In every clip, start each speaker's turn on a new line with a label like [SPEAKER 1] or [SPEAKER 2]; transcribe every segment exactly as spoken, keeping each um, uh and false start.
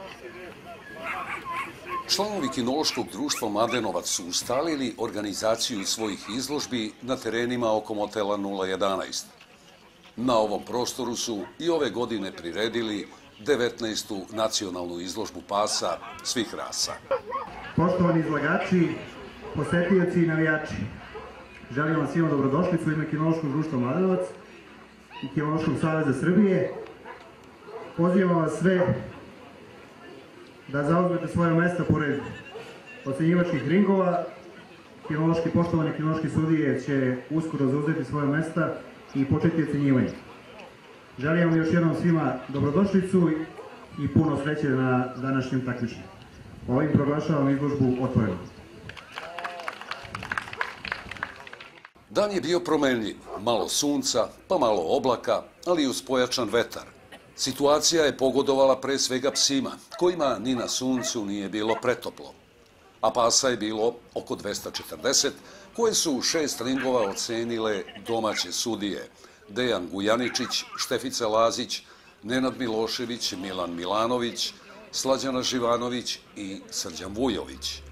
[SPEAKER 1] Članovi kinološkog društva Mladenovac su ustalili organizaciju svojih izložbi na terenima oko motela nula jedanaest. Na ovom prostoru su i ove godine priredili devetnaestu nacionalnu izložbu pasa svih rasa.
[SPEAKER 2] Poštovani izlagači, posetioci i navijači, želim vam svima dobrodošlicu u ime Kinološkog društva Mladenovac i Kinološkog saveza Srbije. Pozivam vas sve da zauzmete svoje mesta pored ocenjivačkih ringova. Kinološki, poštovani kinološki sudije će uskoro zauzeti svoje mesta i početi ocenjivanje. Želim vam još jednom svima dobrodošlicu i puno sreće na današnjem takmičenju. Ovim proglašavam izložbu otvorenom.
[SPEAKER 1] Dan je bio promenljiv, malo sunca, pa malo oblaka, ali uz pojačan vetar. Situacija je pogodovala pre svega psima, kojima ni na suncu nije bilo pretoplo. A pasa je bilo oko dvesta četrdeset, koje su u šest ringova ocenile domaće sudije Dejan Gujaničić, Štefica Lazić, Nenad Milošević, Milan Milanović, Slađana Živanović i Srđan Vujović.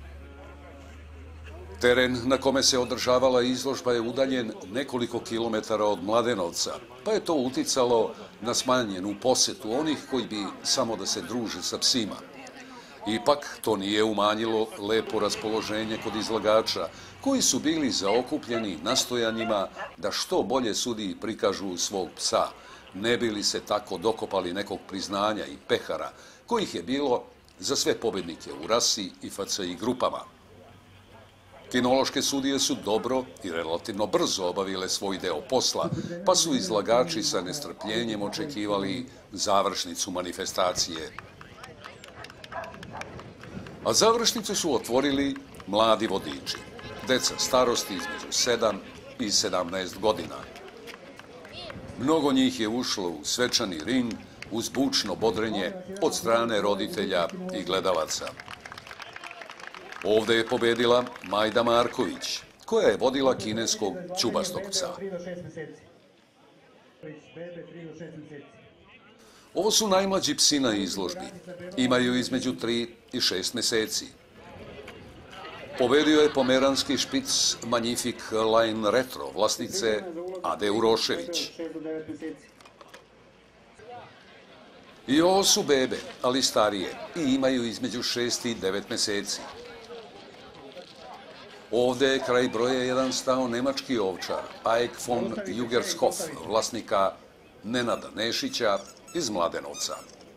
[SPEAKER 1] Teren na kome se održavala izložba je udaljen nekoliko kilometara od Mladenovca, pa je to uticalo na smanjenu posetu onih koji bi samo da se druže sa psima. Ipak, to nije umanjilo lepo raspoloženje kod izlagača, koji su bili zaokupljeni nastojanjima da što bolje sudiji prikažu svog psa, ne bi li se tako dokopali nekog priznanja i pehara, kojih je bilo za sve pobednike u rasi i F C I grupama. Kinološke sudije su dobro i relativno brzo obavile svoj deo posla, pa su izlagači sa nestrpljenjem očekivali završnicu manifestacije. A završnicu su otvorili mladi vodiči, deca starosti između sedam i sedamnaest godina. Mnogo njih je ušlo u svečani ring uz bučno bodrenje od strane roditelja i gledalaca. Ovde je pobedila Majda Marković, koja je vodila kineskog ćubastog psa. Ovo su najmlađi psi na izložbi. Imaju između tri i šest meseci. Pobedio je pomeranski špic Magnific Line Retro vlasnice Ade Urošević. I ovo su bebe, ali starije, i imaju između šest i devet meseci. Ovde je kraj broja jedan stao nemački ovčar, Eik von Jugershof, vlasnika Nenada Nešića iz Mladenovca.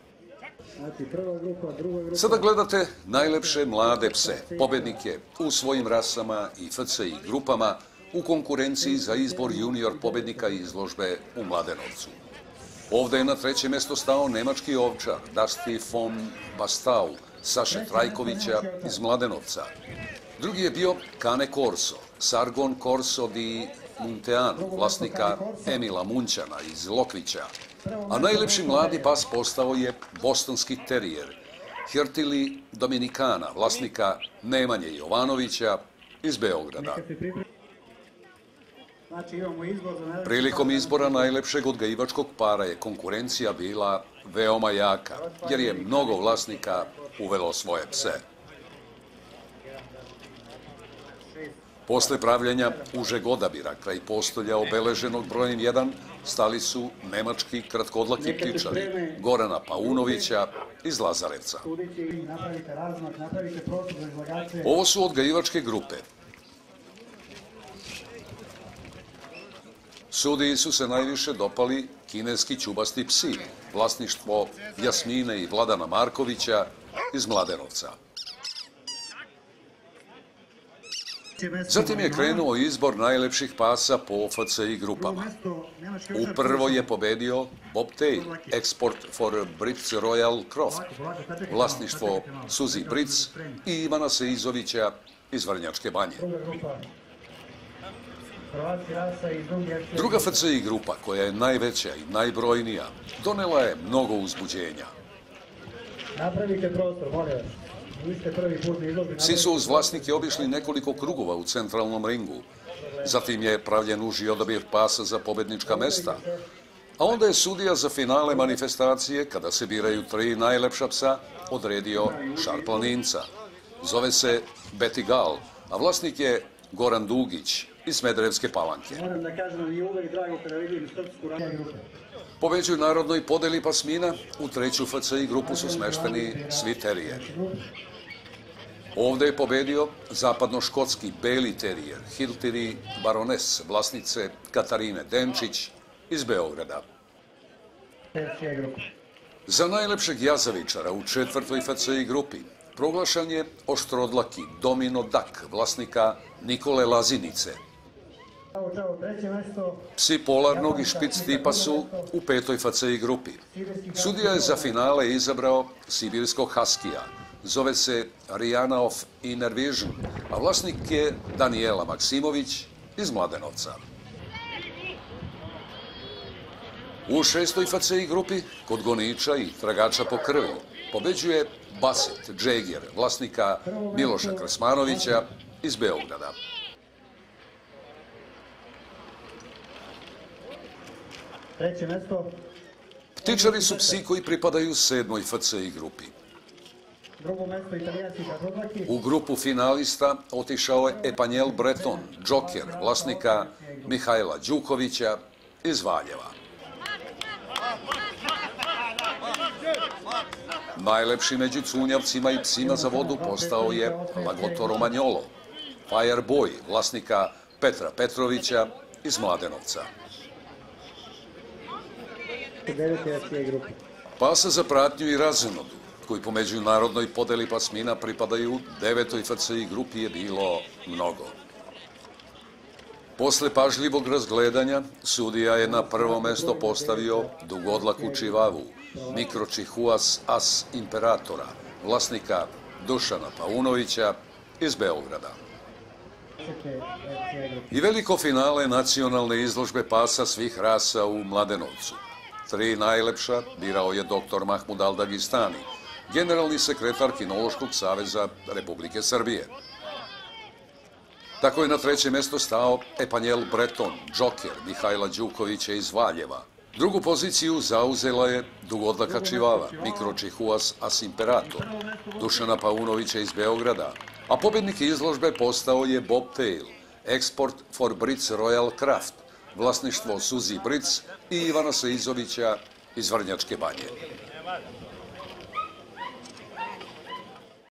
[SPEAKER 1] Sada gledate najlepše mlade pse, pobednike u svojim rasama i F C I grupama u konkurenciji za izbor junior pobednika izložbe u Mladenovcu. Ovde je na treće mesto stao nemački ovčar, Dusty von Bastau, Saše Trajkovića iz Mladenovca. Drugi je bio Cane Corso, Sargon Corso di Munteanu, vlasnika Emila Munćana iz Lokvića. A najlepši mladi pas postao je bostonski terijer, Hirtili Dominikana, vlasnika Nemanje Jovanovića iz Beograda. Prilikom izbora najlepšeg odgajivačkog para je konkurencija bila veoma jaka, jer je mnogo vlasnika uvelo svoje pse. Posle pravljenja užeg odabira kraj postolja obeleženog brojem jedan stali su nemački kratkodlaki ptičari Gorana Paunovića iz Lazarevca. Ovo su odgajivačke grupe. Sudiji su se najviše dopali kineski ćubasti psi, vlasništvo Jasmine i Vladana Markovića iz Mladenovca. Zatim je krenuo izbor najlepših pasa po F C I grupama. U prvoj je pobedio Bobtail, Export for Brits Royal Croft, vlasništvo Suzi Brits i Ivana Seizovića iz Vrnjačke Banje. Druga F C I grupa, koja je najveća i najbrojnija, donela je mnogo uzbuđenja.
[SPEAKER 2] Napravite prostor, molim vas.
[SPEAKER 1] Psi su uz vlasnike obišli nekoliko krugova u centralnom ringu. Zatim je pravljen uži odabir pasa za pobednička mesta. A onda je sudija za finale manifestacije, kada se biraju tri najlepša psa, odredio šarplaninca. Zove se Beti Gal, a vlasnik je Goran Dugić iz Smederevske Palanke.
[SPEAKER 2] Moram da kažem da mi je uvek drago kada vidim srpsku grupu.
[SPEAKER 1] Po međunarodnoj podeli pasmina u treću F C I grupu su smešteni svi terijeri. Ovde je pobedio zapadno-škotski beli terijer Hiltiri Baroness, vlasnice Katarine Denčić iz Beograda. Za najlepšeg jazavičara u četvrtoj F C I grupi proglašan je oštrodlaki Domino Dak, vlasnika Nikole Lazinice. Psi polarnog i špic tipa su u petoj F C I grupi. Sudija je za finale izabrao sibirskog haskija. Zove se Rihanna of Inner Vision, a vlasnik je Danijela Maksimović iz Mladenovca. U šestoj F C I grupi, kod goniča i tragača po krvi, pobeđuje Baset Džegjer, vlasnika Miloša Krsmanovića iz Beograda.
[SPEAKER 2] Treće mesto.
[SPEAKER 1] Ptičari su psi koji pripadaju sedmoj F C I grupi.
[SPEAKER 2] Drugo mesto italijanski kažodlaki.
[SPEAKER 1] U grupu finalista otišao je Epanjel Breton, Džoker, vlasnika Mihajla Đukovića iz Valjeva. Najlepši među cunjavcima i psima za vodu postao je Lagotto Romagnolo, Fireboy, vlasnika Petra Petrovića iz Mladenovca. Pasa za pratnju i razonodu, koji po međunarodnoj podeli pasmina pripadaju devetoj F C I grupi, je bilo mnogo. Posle pažljivog razgledanja, sudija je na prvo mesto postavio dugodlaku čivavu, Mikročihuas As Imperatora, vlasnika Dušana Paunovića iz Beograda. I veliko finale nacionalne izložbe pasa svih rasa u Mladenovcu. Tri najlepša birao je doktor Mahmud Al-Dagistani, generalni sekretar Kinološkog saveza Republike Srbije. Tako je na treće mesto stao Epanjel Breton, Džoker Mihajla Đukovića iz Valjeva. Drugu poziciju zauzela je dugodlaka čivava, Mikročihuas As Imperator, Dušana Paunovića iz Beograda, a pobednik izložbe postao je Bobtail, Export for Brits Royal Craft, vlasništvo Suzi Brits i Ivana Seizovića iz Vrnjačke Banje.